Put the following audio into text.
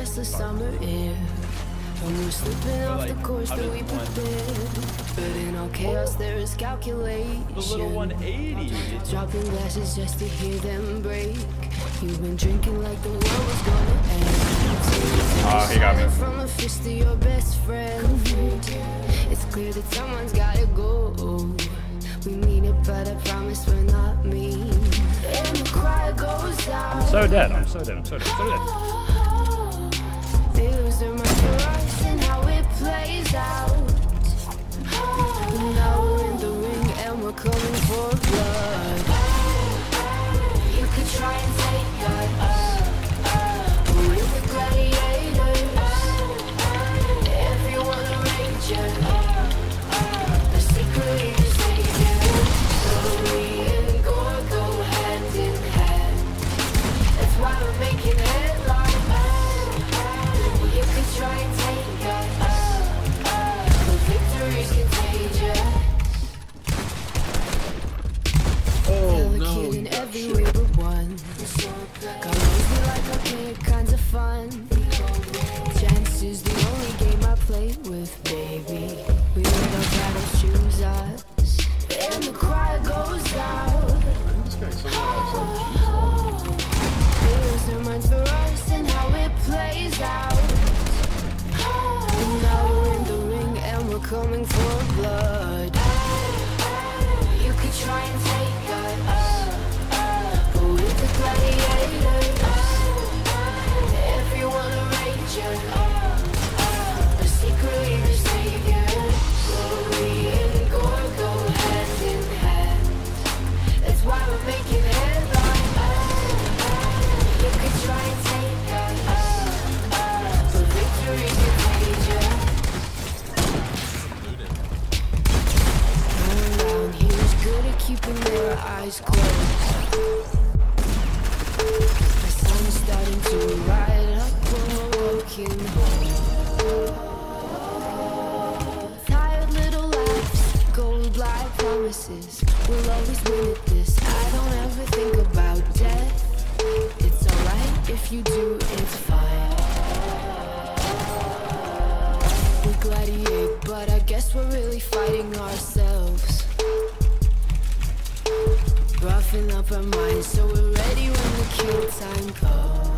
restless summer air, and we're slipping off the course that we prepared. But in all chaos there is calculation. The little 180. Dropping glasses just to hear them break. You've been drinking like the world was gonna end. Oh, he got me. From a fist to your best friend. It's clear that someone's gotta go. We mean it, but I promise we're not mean. And the cry goes out. I'm so dead. I'm so dead. I'm so dead. I'm so dead. They lose their mind for us and how it plays out. Now we're in the ring and we're coming for blood. You could try and take us, but we're the gladiators. Everyone a ranger, the secret is taken. Glory and gore go hand in hand. That's why we're making headlines. You could try and take us, but victory's contagious. Oh no. Killing every way but one. Got lazy like arcade kinds of fun. Chance is the only game I play with, baby. We let our battles choose us, and the cry goes out. They lose their minds for us and how it plays out. And now we're in the ring and we're coming for blood. You could try and take us, but we're the gladiators. Everyone a ranger, the secret is taken. Glory and gore go hand in hand. That's why we're making headlines. You could try and take us, but victory's contagious. Around here is good at keeping their eyes closed. The sun's starting to light up when we're walking home. Tired little laughs, gold-like promises. We'll always win at this. I don't ever think about death. It's alright if you do, it's fine. We gladiate, but I guess we're really fighting ourselves. Roughing up our minds so we're ready when the kill time comes.